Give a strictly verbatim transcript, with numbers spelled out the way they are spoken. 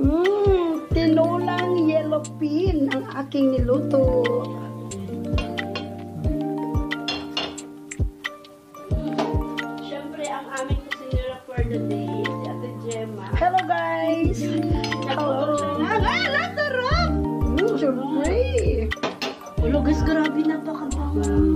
Mmm, tinolang yellowfin ang aking niluto. Siyempre, ang aming kusinera for the day, si Ate Gemma. Hello guys! Nagluto siya na. Ah, nasarap! Mmm, syempre! Ulo guys, grabe napakabango.